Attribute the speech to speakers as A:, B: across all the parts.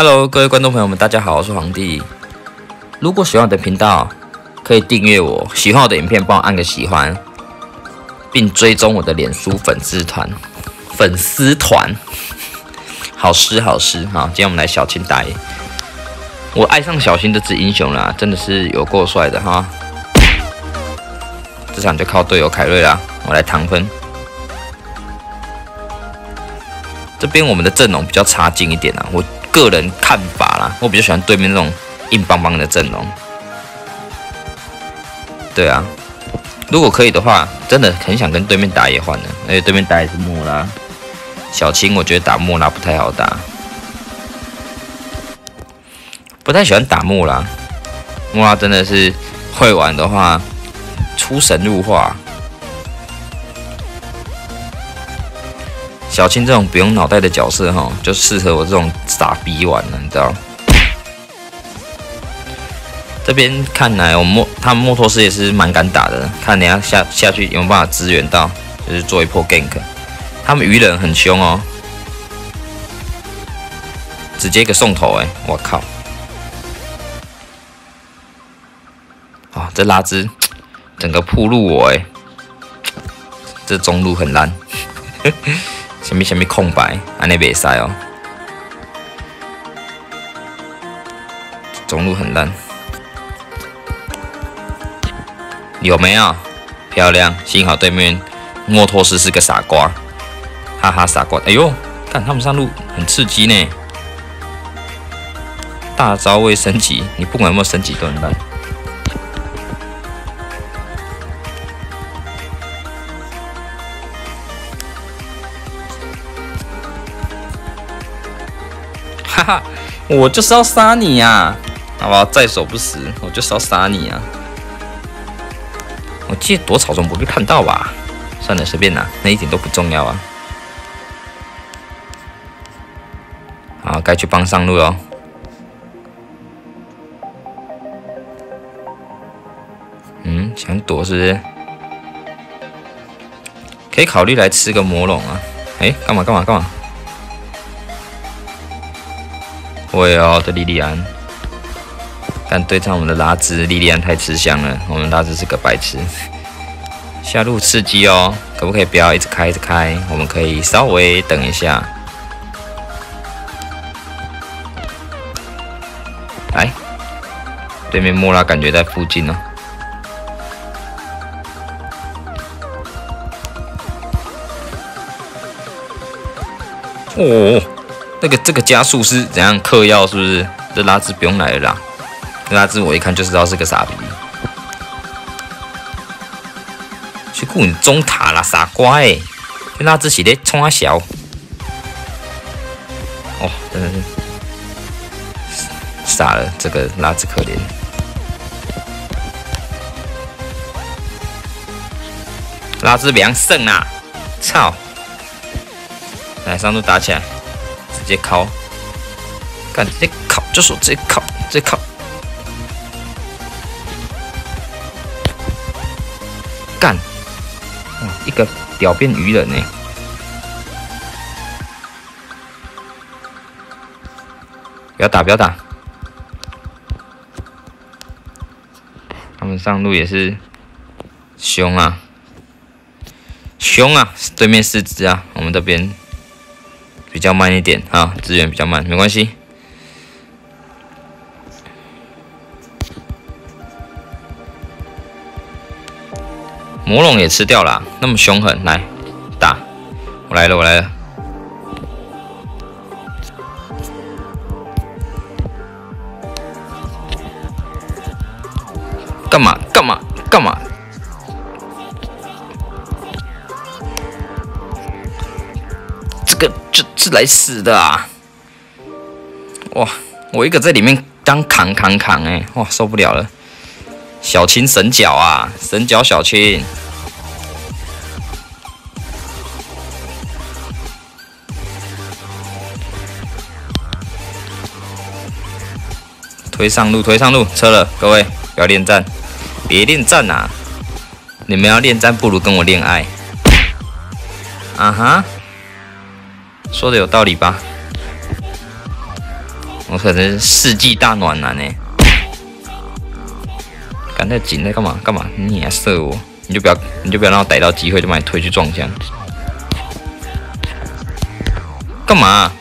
A: Hello， 各位观众朋友们，大家好，我是皇帝。如果喜欢我的频道，可以订阅我。喜欢我的影片，帮我按个喜欢，并追踪我的脸书粉丝团。好诗，好，今天我们来小青打野。我爱上小青这只英雄啦，真的是有够帅的哈。这场就靠队友凯瑞啦，我来糖分。这边我们的阵容比较差劲一点啦，我个人看法啦，我比较喜欢对面那种硬邦邦的阵容。对啊，如果可以的话，真的很想跟对面打野换的，而且对面打野是莫拉，小青我觉得打莫拉不太好打，不太喜欢打莫拉。莫拉真的是会玩的话，出神入化。小青这种不用脑袋的角色哈，就适合我这种傻逼玩了，你知道？这边看来他们莫托斯也是蛮敢打的，看等下下去有没有办法支援到，就是做一波 gank。他们鱼人很凶哦，直接一个送头哎，我靠！啊，这拉兹整个铺路我哎，这中路很烂。什么空白，安尼袂使哦。中路很烂，有没有？漂亮，幸好对面莫托斯是个傻瓜，哈哈傻瓜。哎呦，看他们上路很刺激呢，大招未升级，你不管有没有升级都很烂。哈哈，我就是要杀你呀！好不好？在所不辞，我就是要杀你啊！我记得躲草丛不被看到吧？算了，随便拿，那一点都不重要啊。好，该去帮上路了。想躲是不是？可以考虑来吃个魔龙啊！干嘛？会哦，这莉莉安，但对上我们的拉兹，莉莉安太吃香了，我们拉兹是个白痴。下路刺激哦，可不可以不要一直开？我们可以稍微等一下。来，对面莫拉感觉在附近哦。哦。这个加速是怎样嗑药？是不是？这拉兹不用来了啦。拉兹我一看就知道是个傻逼。去顾你中塔啦，傻瓜欸！这拉兹是在冲他小。哦，真的是傻了，这个拉兹可怜。拉兹良胜啊！操！来上路打起来。直接敲，干直接敲，就是我直接敲，干！哇，一个屌变鱼人呢！不要打！他们上路也是凶啊！对面4只啊，我们这边。比较慢一点啊，资源比较慢，没关系。魔龙也吃掉了，那么凶狠，来打！我来了！干嘛？就是来死的啊！哇，我一个在里面当扛哎，哇，受不了了！小青神脚啊，神脚小青，推上路，撤了，各位不要恋战，别恋战啊！你们要恋战，不如跟我恋爱。啊哈，说的有道理吧？ 我可能是世纪大暖男呢。干那紧在干嘛？干嘛？你还射我？你就不要让我逮到机会，就把你推去撞墙。干嘛？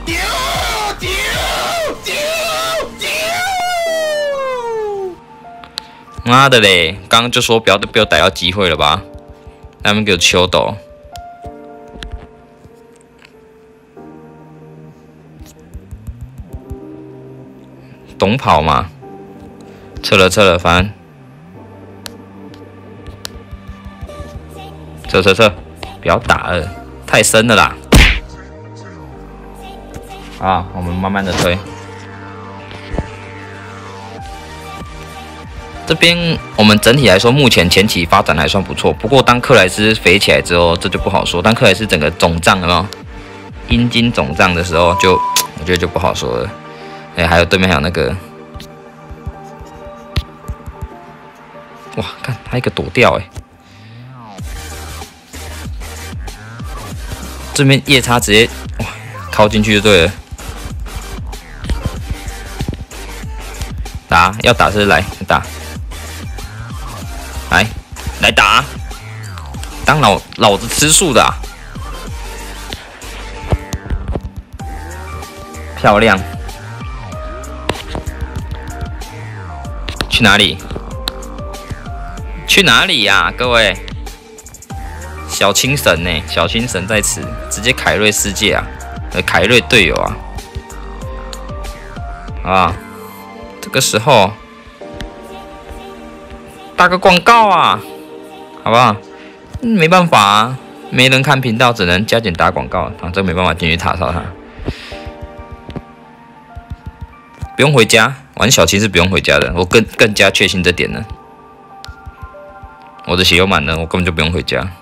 A: 妈的嘞！刚刚就说不要被我逮到机会了吧？他们给我秋斗。懂跑嘛？撤了，反正撤，不要打了，太深了啦！啊，我们慢慢的推。这边我们整体来说，目前前期发展还算不错。不过当克莱斯肥起来之后，这就不好说。当克莱斯整个肿胀了没有？阴茎肿胀的时候就，我觉得就不好说了。还有对面还有那个，哇，看他一个躲掉这边夜叉直接哇靠进去就对了。打要打是来打，来打，当老子吃素的漂亮。去哪里？去哪里呀，各位？小青神呢？小青神在此，直接凯瑞世界啊！凯瑞队友啊！这个时候打个广告啊，好不好？没办法啊，没人看频道，只能加减打广告啊！这没办法进去塔烧他。不用回家，玩小青是不用回家的，我更加确信这点了。我的血又满了，我根本就不用回家，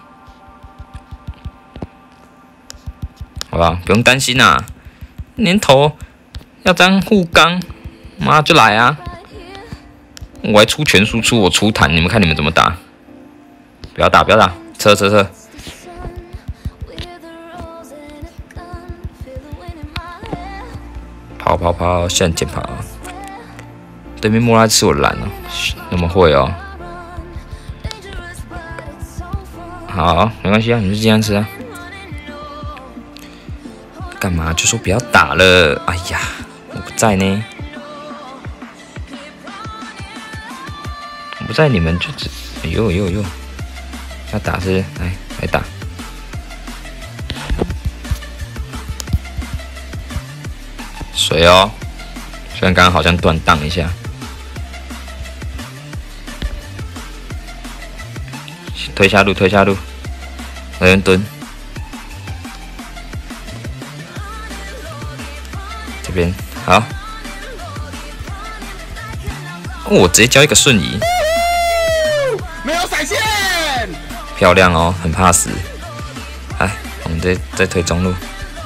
A: 好不好？不用担心啊，年头要这样护刚，妈就来啊！我还出全输出，我出坦，你们看你们怎么打？不要打，撤！跑，向前跑！对面莫拉吃我蓝哦，那么会哦。好，没关系啊，你就这样吃啊。干嘛？就说不要打了。哎呀，我不在呢。我不在，你们就只……哎呦，要打是来打。水哦，虽然刚刚好像断档一下。推下路，有人蹲，这边好，我直接交一个瞬移，
B: 没有闪现，
A: 漂亮哦，很怕死。来，我们再推中路，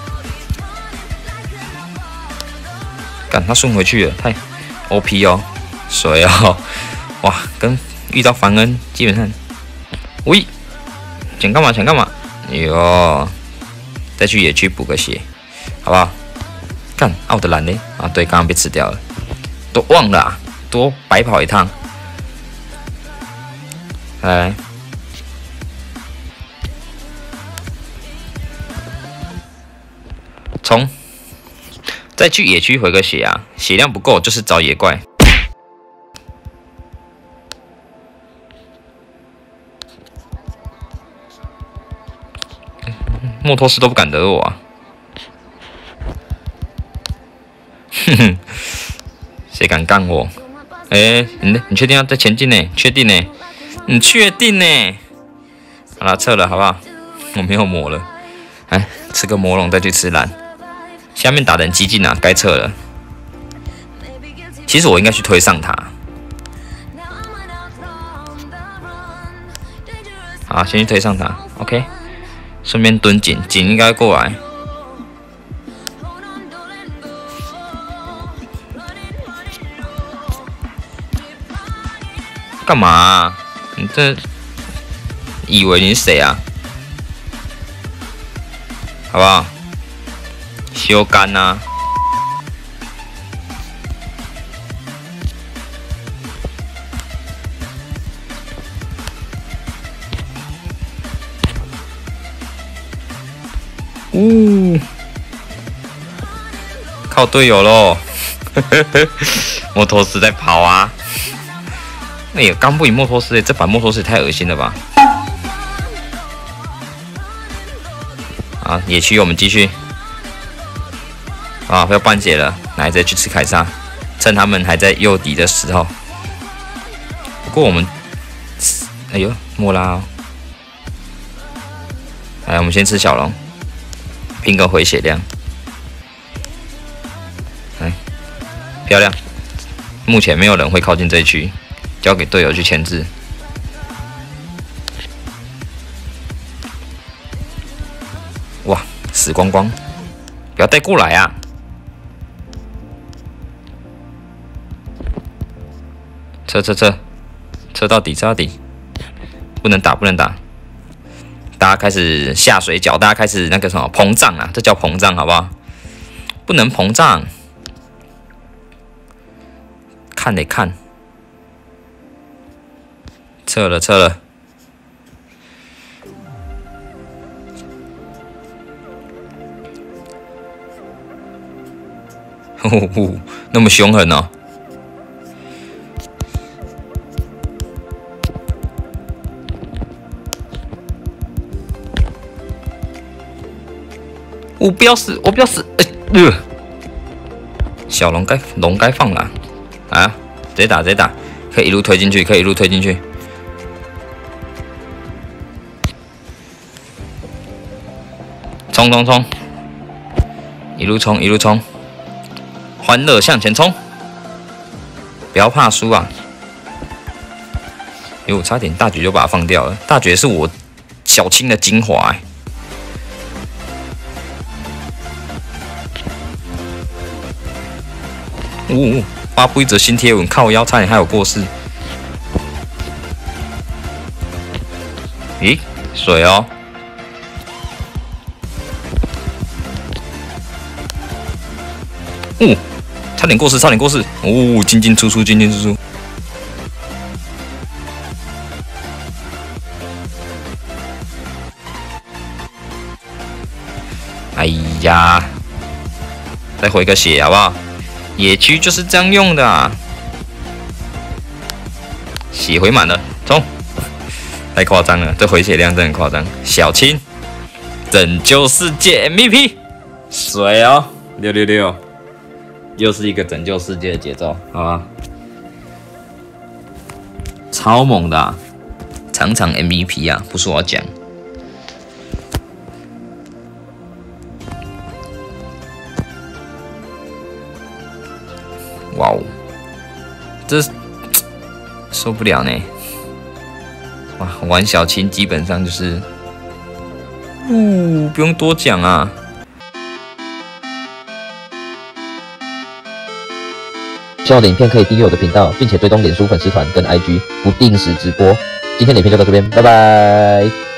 A: 干他顺回去了，太 OP 哦，水哦，哇，跟遇到凡恩基本上。喂，想干嘛？哟，再去野区补个血，好不好？干，我的蓝呢？啊，对，刚刚被吃掉了，都忘了多白跑一趟。来，冲！再去野区回个血啊，血量不够就是找野怪。莫托斯都不敢惹我啊！哼哼，谁敢干我？你确定要再前进呢？确定呢？你确定呢？好了，撤了，好不好？我没有魔了，吃个魔龙再去吃蓝。下面打的很激进啊，该撤了。其实我应该去推上塔。好，先去推上塔 ，OK。顺便蹲井应该过来。干嘛啊？你这以为你是谁啊？好不好？修干啊！ 靠队友喽！摩托斯在跑啊！哎呀，刚不赢摩托斯，这把摩托斯也太恶心了吧！啊，野区我们继续。啊，要半血了，来再去吃凯撒，趁他们还在诱敌的时候。不过我们，哎呦，莫拉哦！来，我们先吃小龙，拼个回血量。来，漂亮！目前没有人会靠近这一区，交给队友去牵制。哇，死光光！不要带过来啊！撤到底，不能打，大家开始下水饺，大家开始那个什么膨胀啊，这叫膨胀，好不好？不能膨胀，看得看，撤了，那么凶狠哦！我不要死！小龙该放了啊！直接打，可以一路推进去，冲！一路冲！欢乐向前冲！不要怕输啊！哟，差点大绝就把它放掉了。大绝是我小青的精华发布一则新贴文，靠腰差点还有过世。咦，水哦！差点过世！进进出出！哎呀，再回个血好不好？野区就是这样用的啊！血回满了，冲！太夸张了，这回血量真的很夸张。小青拯救世界 MVP， 水哦，666，又是一个拯救世界的节奏，好吧？超猛的啊，场 MVP 啊，不是我讲。哇哦，这受不了呢！哇，玩小青基本上就是，不用多讲啊。
C: 希望我的影片可以订阅我的频道，并且追踪脸书粉丝团跟 IG， 不定时直播。今天的影片就到这边，拜拜。